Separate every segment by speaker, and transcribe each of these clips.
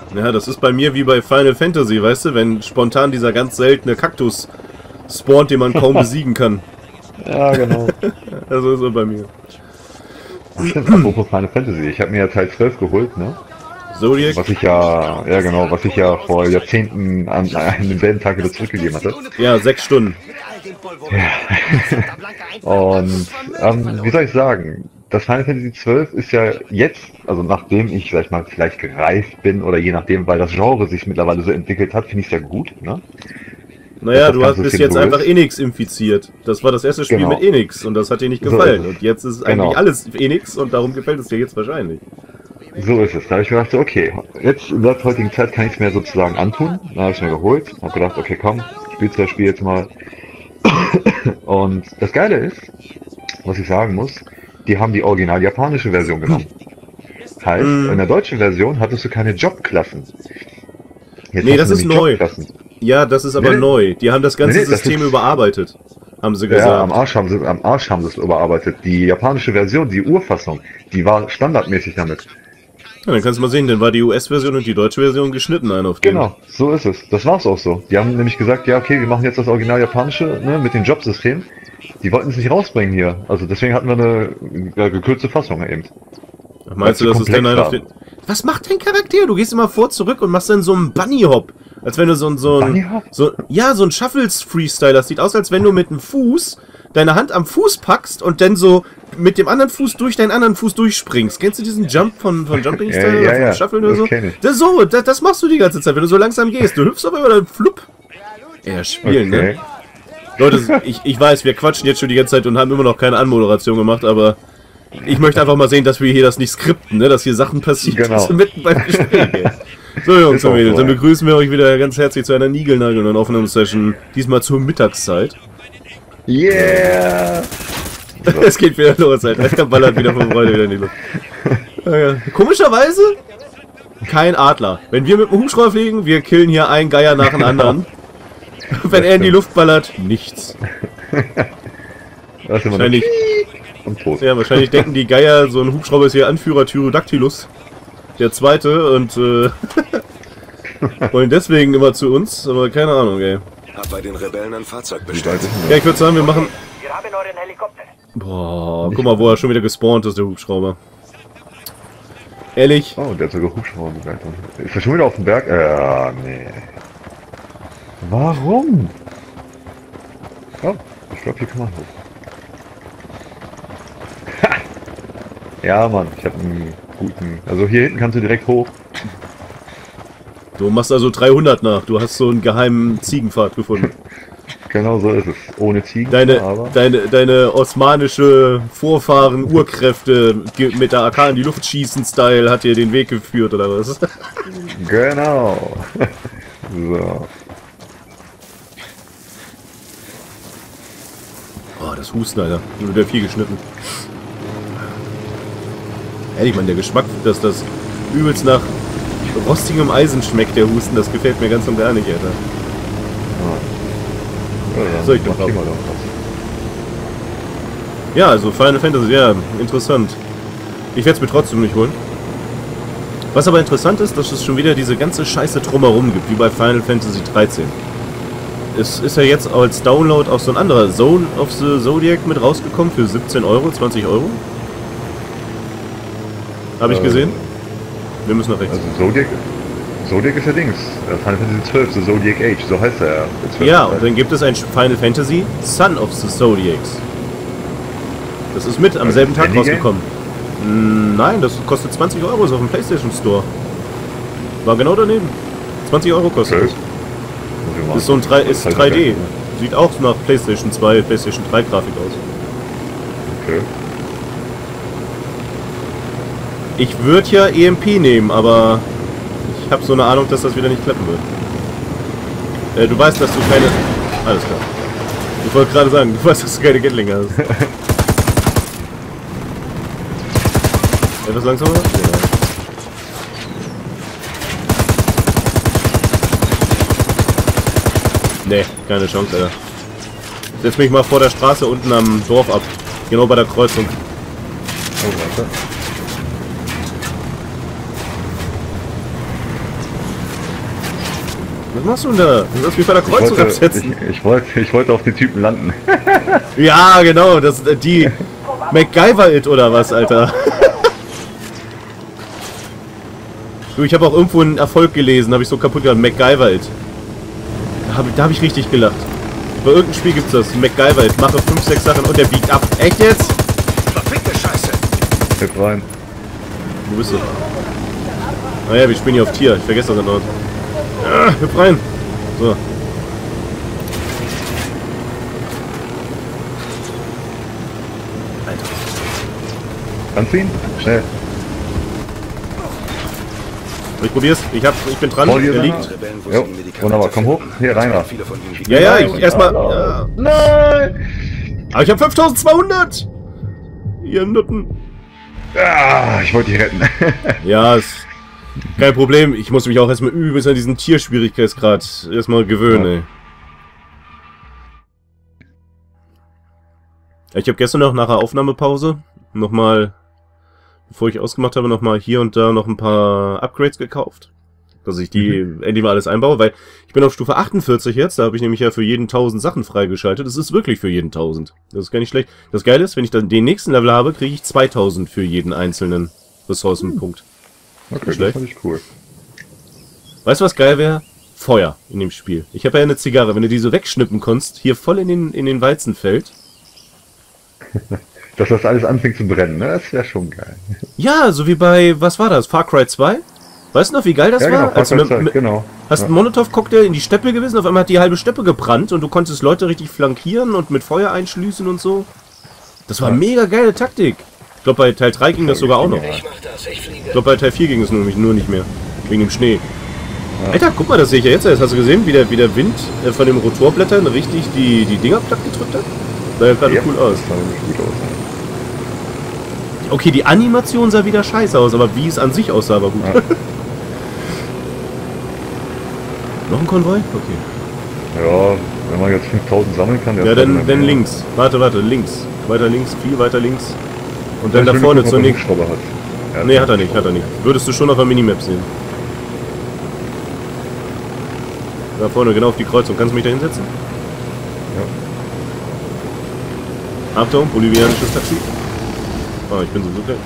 Speaker 1: Ja, das ist bei mir wie bei Final Fantasy, weißt du, wenn spontan dieser ganz seltene Kaktus spawnt, den man kaum besiegen kann.
Speaker 2: Ja, genau.
Speaker 1: Also ist er bei mir.
Speaker 2: Stimmt, apropos Final Fantasy, ich habe mir ja Teil 12 geholt, ne?
Speaker 1: Zodiac?
Speaker 2: Was ich ja genau, was ich ja vor Jahrzehnten an einem selben Tag wieder zurückgegeben hatte.
Speaker 1: Ja, 6 Stunden.
Speaker 2: Und wie soll ich sagen, das Final Fantasy 12 ist ja jetzt, also nachdem ich, sag ich mal, vielleicht gereift bin oder je nachdem, weil das Genre sich mittlerweile so entwickelt hat, finde ich es ja gut, ne?
Speaker 1: Naja, du
Speaker 2: Ganze
Speaker 1: bist
Speaker 2: bisschen
Speaker 1: jetzt
Speaker 2: durch.
Speaker 1: einfach Enix infiziert. Das war das erste Spiel
Speaker 2: Genau.
Speaker 1: mit Enix und das hat dir nicht
Speaker 2: So
Speaker 1: gefallen.
Speaker 2: ist es.
Speaker 1: Und jetzt ist
Speaker 2: Genau.
Speaker 1: eigentlich alles Enix und darum gefällt es dir jetzt wahrscheinlich.
Speaker 2: So ist es. Da habe ich gedacht, so, okay, jetzt in der heutigen Zeit kann ich es mir sozusagen antun. Da habe ich mir geholt, habe gedacht, okay, komm, spielst das Spiel jetzt mal. Und das Geile ist, was ich sagen muss, die haben die original japanische Version genommen. Heißt, in der deutschen Version hattest du keine Jobklassen. Jetzt
Speaker 1: Nee,
Speaker 2: hast
Speaker 1: das
Speaker 2: du
Speaker 1: ist
Speaker 2: nämlich
Speaker 1: neu.
Speaker 2: Jobklassen.
Speaker 1: Ja, das ist aber
Speaker 2: Nee.
Speaker 1: neu. Die haben das ganze
Speaker 2: Nee, das
Speaker 1: System
Speaker 2: ist-
Speaker 1: überarbeitet, haben sie
Speaker 2: Ja,
Speaker 1: gesagt.
Speaker 2: am Arsch haben sie es überarbeitet. Die japanische Version, die Urfassung, die war standardmäßig damit.
Speaker 1: Ja, dann kannst du mal sehen, dann war die US-Version und die deutsche Version geschnitten ein auf den.
Speaker 2: Genau, so ist es. Das war's auch so. Die haben nämlich gesagt, ja, okay, wir machen jetzt das Original Japanische, ne, mit dem Jobsystem. Die wollten es nicht rausbringen hier. Also deswegen hatten wir eine gekürzte Fassung eben.
Speaker 1: Meinst du,
Speaker 2: Weil
Speaker 1: dass
Speaker 2: zu
Speaker 1: es denn
Speaker 2: komplex
Speaker 1: ein auf den... Was macht dein Charakter? Du gehst immer vor, zurück und machst dann so einen Bunny-Hop. Als wenn du so
Speaker 2: Bunny
Speaker 1: ein...
Speaker 2: Hop?
Speaker 1: Ja, so ein Shuffles-Freestyle. Das sieht aus, als wenn du mit dem Fuß deine Hand am Fuß packst und dann so mit dem anderen Fuß durch deinen anderen Fuß durchspringst. Kennst du diesen Jump von Jumping Style
Speaker 2: Ja,
Speaker 1: oder
Speaker 2: ja,
Speaker 1: von Shuffle oder
Speaker 2: das
Speaker 1: so?
Speaker 2: kenn ich.
Speaker 1: Das machst du die ganze Zeit, wenn du so langsam gehst. Du hüpfst auf einmal dann flupp. Ja, spielen,
Speaker 2: Okay.
Speaker 1: ne? Leute, ich weiß, wir quatschen jetzt schon die ganze Zeit und haben immer noch keine Anmoderation gemacht, aber ich möchte einfach mal sehen, dass wir hier das nicht skripten, ne? Dass hier Sachen passieren,
Speaker 2: Genau.
Speaker 1: die mitten beim Gespräch. So, Jungs
Speaker 2: Ist auch
Speaker 1: und Mädels,
Speaker 2: so,
Speaker 1: dann
Speaker 2: ja.
Speaker 1: begrüßen wir euch wieder ganz herzlich zu einer Nigelnageln- und Aufnahmesession. Diesmal zur Mittagszeit.
Speaker 2: Yeah!
Speaker 1: Es geht wieder los, Alter. Er ballert wieder von Freude wieder in die Luft. Ja. Komischerweise kein Adler. Wenn wir mit dem Hubschrauber fliegen, wir killen hier einen Geier nach dem anderen. Wenn er in die Luft ballert, nichts.
Speaker 2: Das ist immer
Speaker 1: Wahrscheinlich,
Speaker 2: und tot.
Speaker 1: ja, wahrscheinlich denken die Geier, so ein Hubschrauber ist hier Anführer Tyrodactylus. Der zweite und wollen deswegen immer zu uns, aber keine Ahnung, ey.
Speaker 3: Hab bei den Rebellen ein Fahrzeug
Speaker 2: Wie
Speaker 3: bestellt.
Speaker 2: weit ist denn
Speaker 1: Ja, ich würde sagen, wir machen...
Speaker 4: Wir haben euren Helikopter.
Speaker 1: Boah, guck mal, wo er schon wieder gespawnt ist, der Hubschrauber. Ehrlich?
Speaker 2: das? Oh, der hat sogar Hubschrauberbegleitung. Ist er schon wieder auf dem Berg? Nee. Warum? Oh, ich glaube, hier kann man hoch. Ha! Ja, Mann, ich habe einen guten... Also hier hinten kannst du direkt hoch.
Speaker 1: Du machst also 300 nach. Du hast so einen geheimen Ziegenpfad gefunden.
Speaker 2: Genau so ist es. Ohne Ziegen, aber...
Speaker 1: Deine osmanische Vorfahren, Urkräfte mit der AK in die Luft schießen Style hat dir den Weg geführt, oder was?
Speaker 2: Genau. So.
Speaker 1: Oh, das Husten, Alter. Da wird ja viel geschnitten. Ehrlich, man, der Geschmack, dass das übelst nach rostigem Eisen schmeckt, der Husten, das gefällt mir ganz und gar nicht, Alter.
Speaker 2: Ja,
Speaker 1: So, ich mach
Speaker 2: mach
Speaker 1: ab.
Speaker 2: mal doch was.
Speaker 1: Ja, also Final Fantasy, ja, interessant. Ich werde es mir trotzdem nicht holen. Was aber interessant ist, dass es schon wieder diese ganze Scheiße drumherum gibt, wie bei Final Fantasy 13. Es ist ja jetzt als Download auch so ein anderer Zone of the Zodiac mit rausgekommen für 17 Euro, 20 Euro. Habe ich gesehen? Wir müssen nach rechts.
Speaker 2: Also Zodiac ist ja Dings. Final Fantasy 12, The Zodiac Age, so heißt er ja. Der 12.
Speaker 1: Ja, und dann gibt es ein Final Fantasy Son of the Zodiacs. Das ist mit am selben Tag
Speaker 2: Handy-Game?
Speaker 1: rausgekommen. Nein, das kostet 20 Euro, ist auf dem PlayStation Store. War genau daneben. 20 Euro kostet
Speaker 2: Okay.
Speaker 1: es. Ist so ein 3D. Sieht auch nach PlayStation 2, PlayStation 3 Grafik aus.
Speaker 2: Okay.
Speaker 1: Ich würde ja EMP nehmen, aber ich habe so eine Ahnung, dass das wieder nicht klappen wird. Du weißt, dass du keine... Alles klar. Ich wollte gerade sagen, du weißt, dass du keine Gatling hast. Etwas langsamer? Ja. Nee, keine Chance, Alter. Setz mich mal vor der Straße unten am Dorf ab. Genau bei der Kreuzung.
Speaker 2: Oh, warte.
Speaker 1: Was machst du denn da? Du sollst mich bei der Kreuzung absetzen.
Speaker 2: Ich wollte auf den Typen landen.
Speaker 1: Ja, genau, das die MacGyver-It oder was, Alter. Du, ich habe auch irgendwo einen Erfolg gelesen, habe ich so kaputt gemacht. MacGyver-It. Da hab ich richtig gelacht. Bei irgendeinem Spiel gibt's das. MacGyver-It. Mache 5, 6 Sachen und der biegt ab. Echt jetzt?
Speaker 3: Verfickte Scheiße!
Speaker 2: Hüpf rein.
Speaker 1: Wo bist du? Naja, wir spielen hier auf Tier. Ich vergesse das dort. Ah, hüpf rein. So. Alter.
Speaker 2: Anziehen? Schnell.
Speaker 1: Ich probier's. Ich bin dran.
Speaker 2: Vor dir
Speaker 1: Er
Speaker 2: ist
Speaker 1: liegt.
Speaker 3: Rebellen, wo
Speaker 2: Jo,
Speaker 3: sie Medikamente
Speaker 2: wunderbar. Komm hoch. Hier, rein da.
Speaker 3: Viele von ihnen
Speaker 1: Ja, ja, ich erstmal. Ja.
Speaker 2: Nein!
Speaker 1: Aber ich habe 5200! Ihr Nutten.
Speaker 2: Ah, ich wollte dich retten.
Speaker 1: Ja, ist kein Problem. Ich muss mich auch erstmal übelst an diesen Tierschwierigkeitsgrad erstmal gewöhnen, ey. Ich habe gestern noch nach der Aufnahmepause nochmal, bevor ich ausgemacht habe, nochmal hier und da noch ein paar Upgrades gekauft. Dass ich die endlich mal alles einbaue, weil ich bin auf Stufe 48 jetzt, da habe ich nämlich ja für jeden 1000 Sachen freigeschaltet. Das ist wirklich für jeden 1000. Das ist gar nicht schlecht. Das Geile ist, wenn ich dann den nächsten Level habe, kriege ich 2000 für jeden einzelnen Ressourcenpunkt.
Speaker 2: Okay,
Speaker 1: Schlecht.
Speaker 2: das fand ich cool.
Speaker 1: Weißt du, was geil wäre? Feuer in dem Spiel. Ich habe ja eine Zigarre. Wenn du die so wegschnippen kannst, hier voll in den Weizenfeld.
Speaker 2: Dass das alles anfängt zu brennen, ne? Das wäre schon geil.
Speaker 1: Ja, so wie bei, was war das? Far Cry 2? Weißt du noch, wie geil das
Speaker 2: Ja,
Speaker 1: war?
Speaker 2: genau,
Speaker 1: Als du
Speaker 2: genau.
Speaker 1: hast einen Molotov-Cocktail in die Steppe gewissen, auf einmal hat die halbe Steppe gebrannt und du konntest Leute richtig flankieren und mit Feuer einschließen und so. Das war mega geile Taktik. Ich glaube, bei Teil 3 ging das sogar auch noch.
Speaker 3: Ich mach das, ich fliege.
Speaker 1: Ich glaube, bei Teil 4 ging es nur nicht mehr. Wegen dem Schnee. Alter, guck mal, das sehe ich ja jetzt. Hast du gesehen, wie der Wind von den Rotorblättern richtig die Dinger platt gedrückt hat? Sah ja gerade cool aus.
Speaker 2: Das sah nämlich gut aus.
Speaker 1: Okay, die Animation sah wieder scheiße aus, aber wie es an sich aussah, war gut.
Speaker 2: Ja.
Speaker 1: Noch ein Konvoi? Okay.
Speaker 2: Ja, wenn man jetzt 5000 sammeln kann,
Speaker 1: Ja, dann links. Warte, links. Weiter links, viel weiter links. Und dann da vorne zur nächsten.
Speaker 2: Hat. Ja,
Speaker 1: Nee, hat er nicht. Würdest du schon auf der Minimap sehen. Da vorne, genau auf die Kreuzung. Kannst du mich da hinsetzen?
Speaker 2: Ja.
Speaker 1: Achtung, bolivianisches Taxi. Oh, ich bin so geil.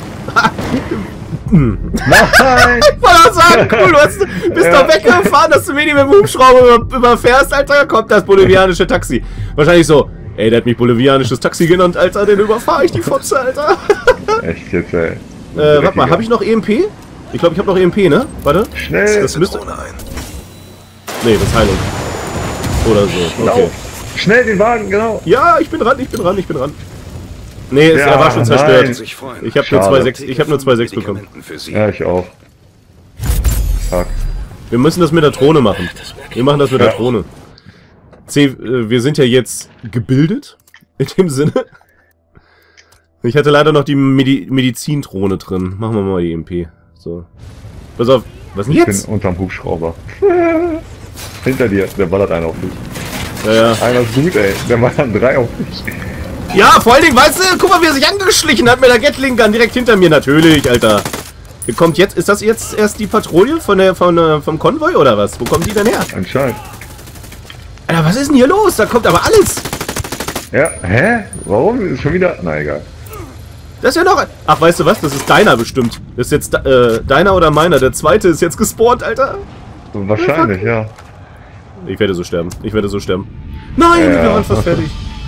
Speaker 2: Nein!
Speaker 1: Ich wollte sagen, cool, du bist doch weggefahren, dass du wenig mit dem Hubschrauber überfährst, Alter. Kommt das bolivianische Taxi. Wahrscheinlich so, ey, der hat mich bolivianisches Taxi genannt, Alter, den überfahre ich die Fotze, Alter.
Speaker 2: Echt jetzt, ey.
Speaker 1: Warte mal, habe ich noch EMP? Ich glaube, ich habe noch EMP, ne? Warte.
Speaker 2: Schnell!
Speaker 1: Das müsste...
Speaker 3: Drohne ein.
Speaker 1: Nee, das ist Heilung. Oder so, okay.
Speaker 2: Schnell den Wagen, genau!
Speaker 1: Ja, ich bin dran. Nee, er war schon zerstört.
Speaker 2: nein.
Speaker 3: Sich freuen.
Speaker 1: Ich habe nur
Speaker 2: Schade.
Speaker 1: 2,6 bekommen.
Speaker 3: Medikamenten für sie.
Speaker 2: Ja, ich auch. Fuck.
Speaker 1: Wir müssen das mit der Drohne machen. Wir machen das mit der Drohne. Wir sind ja jetzt gebildet, in dem Sinne. Ich hatte leider noch die Medizindrohne drin. Machen wir mal die EMP. So. Pass auf. Was denn
Speaker 2: Ich
Speaker 1: jetzt?
Speaker 2: bin unterm Hubschrauber. Hinter dir, der ballert einer auf dich.
Speaker 1: Ja.
Speaker 2: Einer ist gut, ey. Der ballert 3 auf dich.
Speaker 1: Ja, vor allen Dingen, weißt du, guck mal, wie er sich angeschlichen hat mit der Gatling-Gun direkt hinter mir. Natürlich, Alter. Hier kommt jetzt, ist das jetzt erst die Patrouille vom Konvoi oder was? Wo kommen die denn her?
Speaker 2: Anscheinend.
Speaker 1: Alter, was ist denn hier los? Da kommt aber alles.
Speaker 2: Ja, hä? Warum? Ist schon wieder... Na, egal.
Speaker 1: Das ist ja noch ein... Ach, weißt du was? Das ist deiner bestimmt. Das ist jetzt deiner oder meiner. Der zweite ist jetzt gespawnt, Alter.
Speaker 2: Wahrscheinlich, ja.
Speaker 1: Ich werde so sterben. Nein, wir waren fast fertig.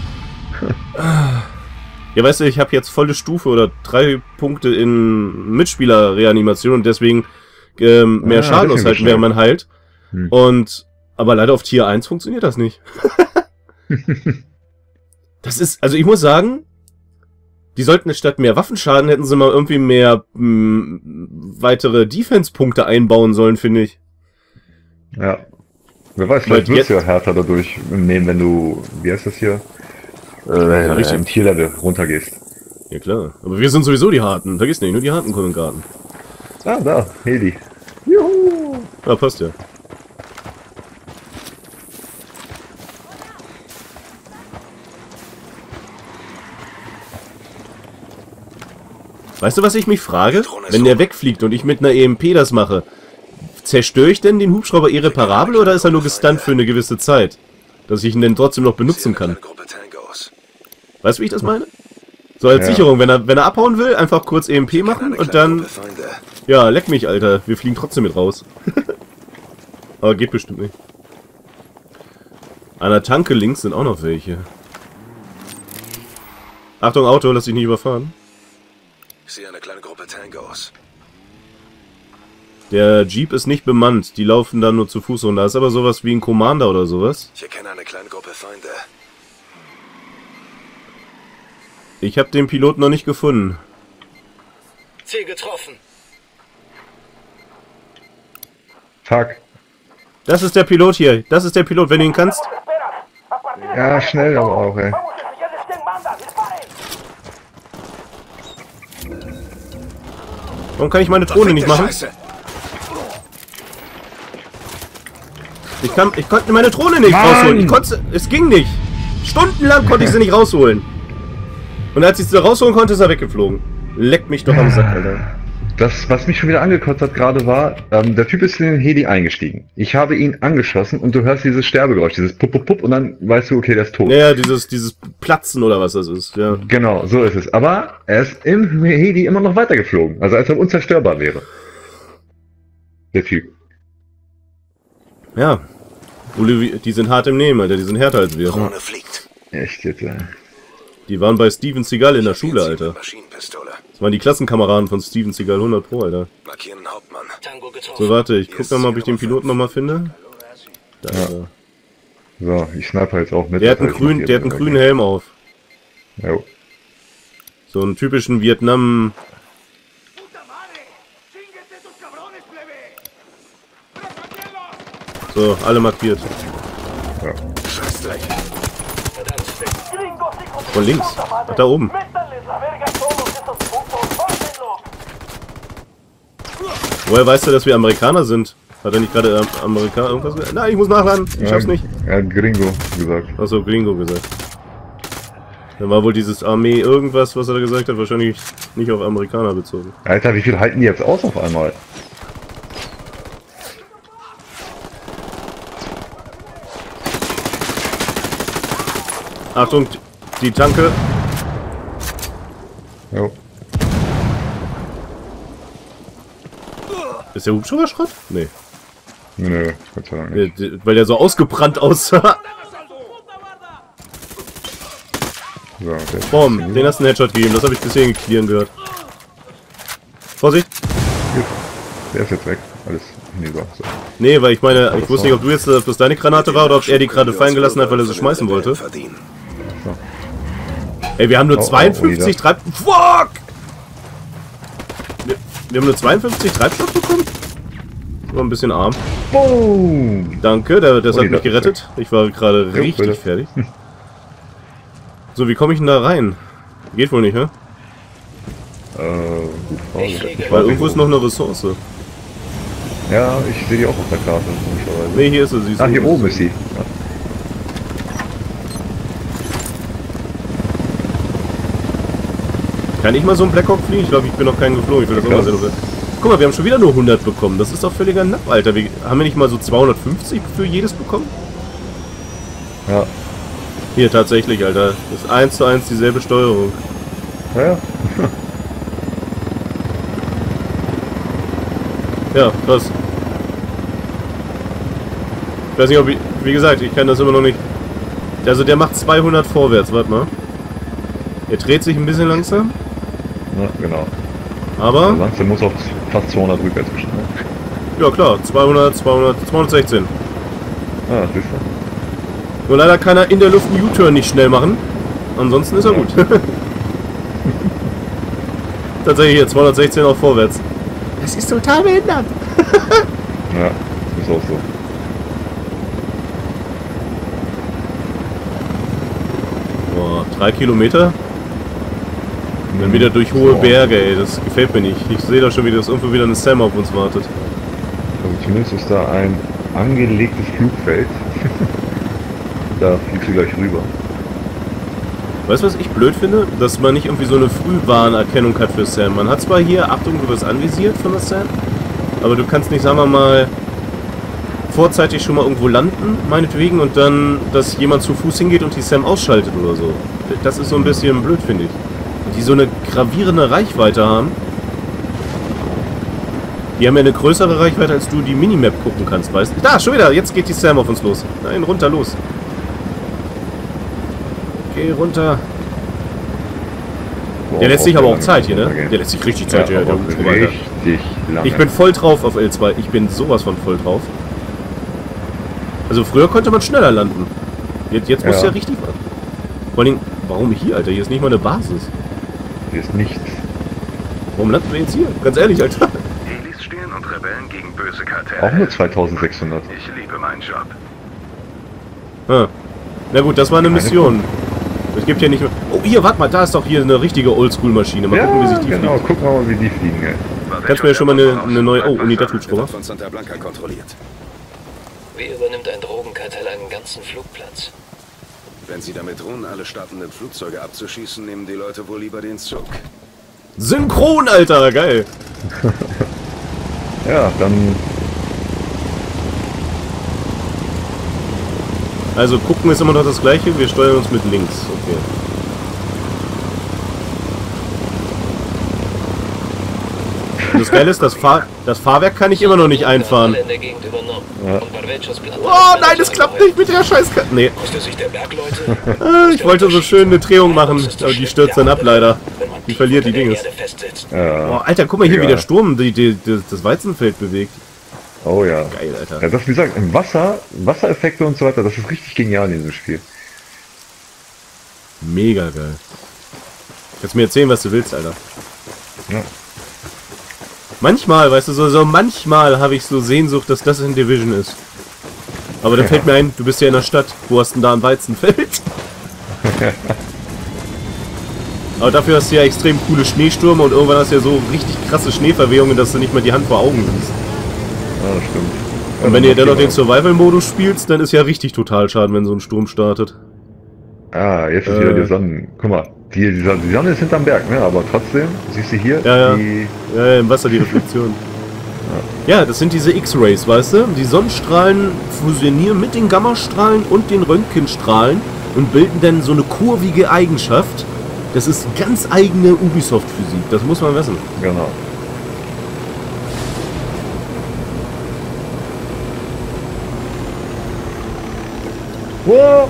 Speaker 1: Ja, weißt du, ich habe jetzt volle Stufe oder 3 Punkte in Mitspieler-Reanimation und deswegen mehr Schaden aushalten, während man heilt. Und aber leider auf Tier 1 funktioniert das nicht. Das ist, also ich muss sagen, die sollten statt mehr Waffenschaden hätten sie mal irgendwie mehr weitere Defense-Punkte einbauen sollen, finde ich.
Speaker 2: Ja. Wer weiß, vielleicht wirst du ja härter dadurch nehmen, wenn du, wie heißt das hier? Im Tierlevel runtergehst.
Speaker 1: Ja klar, aber wir sind sowieso die Harten. Vergiss nicht, nur die Harten kommen im Garten.
Speaker 2: Ah, da, Heli. Juhu!
Speaker 1: Ja, passt ja. Weißt du, was ich mich frage? Wenn der wegfliegt und ich mit einer EMP das mache, Zerstöre ich denn den Hubschrauber irreparabel oder ist er nur gestunt für eine gewisse Zeit? Dass ich ihn denn trotzdem noch benutzen kann. Weißt du, wie ich das meine? So als Sicherung, wenn er abhauen will, einfach kurz EMP machen und dann... Ja, leck mich, Alter. Wir fliegen trotzdem mit raus. Aber geht bestimmt nicht. An der Tanke links sind auch noch welche. Achtung, Auto, lass dich nicht überfahren.
Speaker 3: Ich sehe eine kleine Gruppe Tangos.
Speaker 1: Der Jeep ist nicht bemannt, die laufen da nur zu Fuß rum. Da ist aber sowas wie ein Commander oder sowas.
Speaker 3: Ich erkenne eine kleine Gruppe Feinde.
Speaker 1: Ich habe den Piloten noch nicht gefunden.
Speaker 3: Ziel getroffen.
Speaker 2: Fuck.
Speaker 1: Das ist der Pilot hier. Das ist der Pilot, wenn du ihn kannst.
Speaker 2: Ja, schnell aber auch, ey.
Speaker 1: Warum kann ich meine Drohne nicht machen?
Speaker 3: Scheiße.
Speaker 1: Ich konnte meine Drohne nicht rausholen. Es ging nicht. Stundenlang konnte ich sie nicht rausholen. Und als ich sie rausholen konnte, ist er weggeflogen. Leck mich doch am Sack, Alter.
Speaker 2: Das, was mich schon wieder angekotzt hat gerade war, der Typ ist in den Heli eingestiegen. Ich habe ihn angeschossen und du hörst dieses Sterbegeräusch, dieses Pup, Pup, Pup und dann weißt du, okay, der ist tot.
Speaker 1: Ja, dieses Platzen oder was das ist, ja.
Speaker 2: Genau, so ist es. Aber er ist im Heli immer noch weitergeflogen. Also als er unzerstörbar wäre. Der Typ.
Speaker 1: Ja. Die sind hart im Nehmen, Alter. Die sind härter als wir.
Speaker 3: Drohne fliegt.
Speaker 2: Echt jetzt,
Speaker 1: Die waren bei Steven Seagal in der Schule, Alter.
Speaker 3: Maschinenpistole.
Speaker 1: Das waren die Klassenkameraden von Steven Seagal, 100 Pro, Alter.
Speaker 3: Markieren Hauptmann. Tango getroffen.
Speaker 1: So, warte, ich guck noch mal, ob ich den Piloten noch mal finde. Da ist er.
Speaker 2: So, ich sniper jetzt auch mit.
Speaker 1: Der hat einen grünen Helm auf.
Speaker 2: Jo.
Speaker 1: So einen typischen Vietnam... So, alle markiert.
Speaker 2: Ja.
Speaker 3: Scheißdreck.
Speaker 1: Von links. Ach, da oben. Woher weißt du, dass wir Amerikaner sind? Hat er nicht gerade Amerikaner irgendwas gesagt? Nein, ich muss nachladen. Ich schaff's nicht.
Speaker 2: Er hat Gringo gesagt.
Speaker 1: Achso, Gringo gesagt. Dann war wohl dieses Armee irgendwas, was er da gesagt hat, wahrscheinlich nicht auf Amerikaner bezogen.
Speaker 2: Alter, wie viel halten die jetzt aus auf einmal?
Speaker 1: Achtung, die Tanke.
Speaker 2: Jo.
Speaker 1: Ist der Hubschrauber Schrott? Nee.
Speaker 2: Nö, Gott sei Dank nicht.
Speaker 1: Weil der so ausgebrannt aussah.
Speaker 2: So, okay.
Speaker 1: Boom, den hast du einen Headshot gegeben, das habe ich bisher clearen gehört. Vorsicht!
Speaker 2: Der ist jetzt weg. Alles hinüber. So.
Speaker 1: Nee, weil ich meine, ich wusste nicht, ob du jetzt das deine Granate war oder ob er die gerade fallen gelassen hat, weil er sie schmeißen wollte. Ey, wir haben nur 52 Treibstoff. Fuck! Wir haben nur 52 Treibstoff bekommen? War ein bisschen arm.
Speaker 2: Boom!
Speaker 1: Danke, das hat mich gerettet. Ich war gerade richtig fertig. So, wie komme ich denn da rein? Geht wohl nicht, ne?
Speaker 2: Gute Frage.
Speaker 1: Weil irgendwo ist noch eine Ressource.
Speaker 2: Ja, ich sehe die auch auf der Karte. komischerweise.
Speaker 1: Ne, hier ist sie. Sie ist
Speaker 2: Ach, hier oben ist sie. Ja.
Speaker 1: Kann ich mal so einen Blackhawk fliegen? Ich glaube, ich bin noch keinen geflogen. Ich will das auch mal sehen. Guck mal, wir haben schon wieder nur 100 bekommen. Das ist doch völliger Napp, Alter. Haben wir nicht mal so 250 für jedes bekommen?
Speaker 2: Ja.
Speaker 1: Hier, tatsächlich, Alter. Das ist 1:1 dieselbe Steuerung.
Speaker 2: Ja.
Speaker 1: Ja, krass. Ich weiß nicht, ob ich... Wie gesagt, ich kann das immer noch nicht... Also der macht 200 vorwärts, warte mal. Er dreht sich ein bisschen langsam.
Speaker 2: Ja, genau.
Speaker 1: Aber...
Speaker 2: Langsam muss auch fast 200 rückwärts bestimmt.
Speaker 1: Ja klar, 216.
Speaker 2: Ah, siehst du.
Speaker 1: Nur leider kann er in der Luft einen U-Turn nicht schnell machen. Ansonsten ist er gut. Tatsächlich hier 216 auch vorwärts. Das ist total behindert.
Speaker 2: Ja, ist auch so.
Speaker 1: Boah, 3 Kilometer? Und dann wieder durch hohe Berge, ey. Das gefällt mir nicht. Ich sehe da schon wieder, dass irgendwo wieder eine Sam auf uns wartet.
Speaker 2: Also zumindest ist da ein angelegtes Flugfeld. Da fliegst du gleich rüber.
Speaker 1: Weißt du, was ich blöd finde? Dass man nicht irgendwie so eine Frühwarnerkennung hat für Sam. Man hat zwar hier, Achtung, du wirst anvisiert von der Sam, Aber du kannst nicht, sagen wir mal, vorzeitig schon mal irgendwo landen, meinetwegen, und dann, dass jemand zu Fuß hingeht und die Sam ausschaltet oder so. Das ist so ein bisschen blöd, finde ich. Die so eine gravierende Reichweite haben. Die haben ja eine größere Reichweite, als du die Minimap gucken kannst, weißt du? Da, schon wieder, jetzt geht die Sam auf uns los. Nein, runter, los. Geh runter. Der lässt sich aber auch Zeit hier, ne? Der lässt sich richtig Zeit hier.
Speaker 2: Richtig lange.
Speaker 1: Ich bin voll drauf auf L2. Ich bin sowas von voll drauf. Also früher konnte man schneller landen. Jetzt muss ja richtig was. Vor allem, warum hier, Alter? Hier ist nicht mal eine Basis.
Speaker 2: Hier ist nichts.
Speaker 1: Warum landen wir jetzt hier? Ganz ehrlich, Alter.
Speaker 3: Helis stehen und Rebellen gegen böse Kartelle.
Speaker 2: Auch nur 2600.
Speaker 3: Ich liebe meinen Job.
Speaker 1: Ah. Na gut, das war eine Mission. Es gibt hier nicht mehr... Oh, hier, warte mal, da ist doch hier eine richtige Oldschool-Maschine. Mal gucken, wie sich die
Speaker 2: genau,
Speaker 1: fliegt.
Speaker 2: gucken wir mal, wie die fliegen, ey.
Speaker 1: Kannst du mir ja schon mal eine neue... Oh, Unidad-Hubschrauber.
Speaker 3: Von Santa Blanca kontrolliert.
Speaker 4: Wie übernimmt ein Drogenkartell einen ganzen Flugplatz?
Speaker 3: Wenn sie damit drohen, alle startenden Flugzeuge abzuschießen, nehmen die Leute wohl lieber den Zug.
Speaker 1: Synchron, Alter, geil.
Speaker 2: Ja, dann...
Speaker 1: Also gucken ist immer noch das gleiche, wir steuern uns mit links. Okay. Und das Geile ist, das Fahrwerk kann ich immer noch nicht einfahren.
Speaker 2: Ja.
Speaker 1: Oh nein, das klappt nicht mit der Scheißkarte. Nee. Ich wollte so schön eine Drehung machen, aber die stürzt dann ab leider. Die verliert die Dinge. Oh, Alter, guck mal hier, wie der Sturm das Weizenfeld bewegt.
Speaker 2: Oh ja.
Speaker 1: Geil, Alter.
Speaker 2: Ja, das, wie gesagt, im Wasser, Wassereffekte und so weiter, das ist richtig genial in diesem Spiel.
Speaker 1: Mega geil. Kannst mir erzählen, was du willst, Alter.
Speaker 2: Ja.
Speaker 1: Manchmal, weißt du, so manchmal habe ich so Sehnsucht, dass das in Division ist. Aber dann fällt mir ein, du bist ja in der Stadt. Wo hast denn da ein Weizenfeld? Aber dafür hast du ja extrem coole Schneestürme und irgendwann hast du ja so richtig krasse Schneeverwehungen, dass du nicht mehr die Hand vor Augen siehst.
Speaker 2: Ja, das stimmt.
Speaker 1: Und wenn ihr dann noch den Survival-Modus spielst, dann ist ja richtig total schaden, wenn so ein Sturm startet.
Speaker 2: Ah, jetzt ist wieder die Sonne. Guck mal, die Sonne ist hinterm Berg, ne? Aber trotzdem, siehst du hier, die...
Speaker 1: Ja, im Wasser die Reflexion. Ja, das sind diese X-Rays, weißt du? Die Sonnenstrahlen fusionieren mit den Gammastrahlen und den Röntgenstrahlen und bilden dann so eine kurvige Eigenschaft. Das ist ganz eigene Ubisoft-Physik, das muss man wissen.
Speaker 2: Genau. Wow.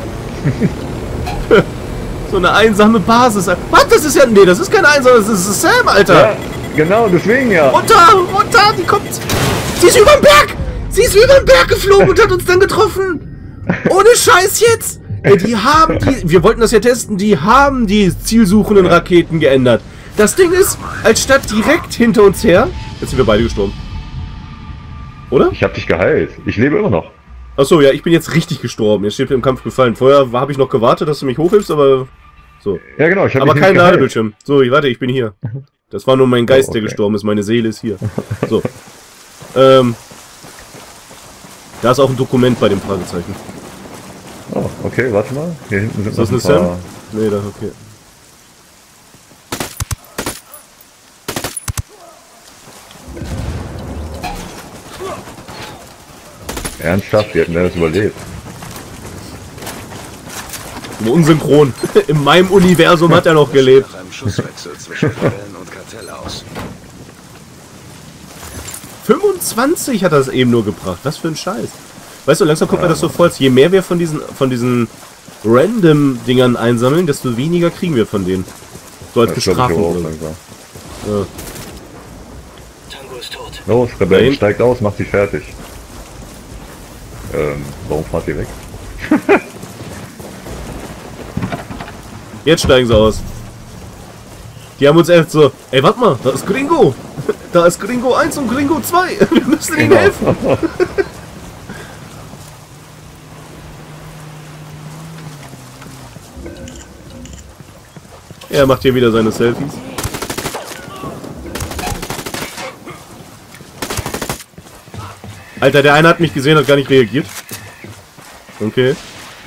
Speaker 1: So eine einsame Basis. Was? Das ist ja... Nee, das ist keine einsame, das ist Sam, Alter.
Speaker 2: Ja, genau, deswegen ja.
Speaker 1: Runter, runter, die kommt... Sie ist über den Berg! Sie ist über den Berg geflogen und hat uns dann getroffen! Ohne Scheiß jetzt! Ey, die haben die... Wir wollten das ja testen, die haben die zielsuchenden Raketen geändert. Das Ding ist, als statt direkt hinter uns her... Jetzt sind wir beide gestorben. Oder?
Speaker 2: Ich hab dich geheilt. Ich lebe immer noch.
Speaker 1: Achso, ja, ich bin jetzt richtig gestorben. Jetzt steht im Kampf gefallen. Vorher habe ich noch gewartet, dass du mich hochhilfst, aber... So.
Speaker 2: Ja, genau. Ich hab
Speaker 1: aber
Speaker 2: dich
Speaker 1: kein
Speaker 2: nicht geheilt.
Speaker 1: Ladebildschirm. So, warte, ich bin hier. Das war nur mein Geist, der gestorben ist. Meine Seele ist hier. So. Da ist auch ein Dokument bei dem Fragezeichen.
Speaker 2: Oh, okay, warte mal. Hier hinten sind
Speaker 1: Ist das eine
Speaker 2: noch ein
Speaker 1: Sam?
Speaker 2: paar...
Speaker 1: Nee, das okay.
Speaker 2: Ernsthaft, wir hätten das überlebt.
Speaker 1: Nur unsynchron. In meinem Universum hat er noch gelebt.
Speaker 3: Nach einem Schusswechsel zwischen Rebellen und Kartell aus.
Speaker 1: 25 hat das eben nur gebracht. Was für ein Scheiß. Weißt du, langsam kommt mir das so vor, als je mehr wir von diesen Random-Dingern einsammeln, desto weniger kriegen wir von denen. So als
Speaker 2: Das glaub ich
Speaker 1: Bestrafung.
Speaker 2: auch
Speaker 1: Oder
Speaker 2: langsam.
Speaker 1: so. Ja.
Speaker 4: Tango ist tot.
Speaker 2: Los, Rebellen,
Speaker 1: Nein.
Speaker 2: steigt aus, macht sie fertig. Warum fahrt ihr weg?
Speaker 1: Jetzt steigen sie aus. Die haben uns echt so, ey, warte mal, da ist Gringo. Da ist Gringo 1 und Gringo 2. Wir müssen ihnen helfen. Er macht hier wieder seine Selfies. Alter, der eine hat mich gesehen, hat gar nicht reagiert. Okay.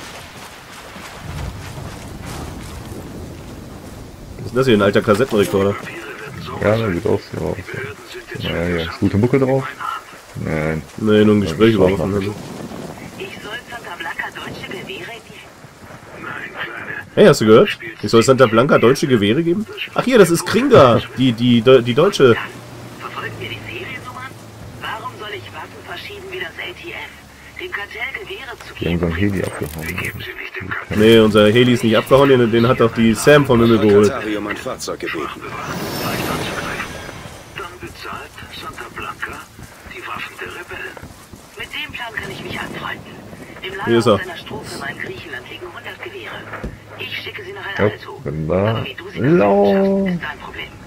Speaker 1: Was ist das hier, ein alter Kassettenrekorder?
Speaker 2: Ja, der sieht aus. Ja, naja, hier ist gute Mucke drauf. Nein.
Speaker 1: Nee, nur ein Gespräch über Waffen.
Speaker 5: Ich soll Santa Blanca deutsche Gewehre geben?
Speaker 1: Hey, hast du gehört? Ich soll Santa Blanca deutsche Gewehre geben? Ach hier, das ist Kringa, die deutsche.
Speaker 5: Verfolgen wir die Seriennummern? Warum soll ich Waffen verschieben wie das ATF? Dem Kartell Gewehre zu
Speaker 2: Die haben so
Speaker 5: geben?
Speaker 2: ein Heli abgehauen.
Speaker 1: Nee, unser Heli ist nicht abgehauen, den hat doch die Sam vom Himmel geholt.
Speaker 3: Katari um ein Fahrzeug gebeten.
Speaker 5: Dann bezahlt Santa Blanca die Waffen der Rebellen. Mit dem Plan kann ich mich anfreunden. Im
Speaker 1: Hier ist
Speaker 5: Lager
Speaker 1: er.
Speaker 5: seiner Strophe in Griechenland liegen 100 Gewehre. Ich schicke sie nach
Speaker 2: Ja,
Speaker 5: El Alto.
Speaker 2: wunderbar.
Speaker 5: Aber wie du sie das schaffst, ist dein Problem.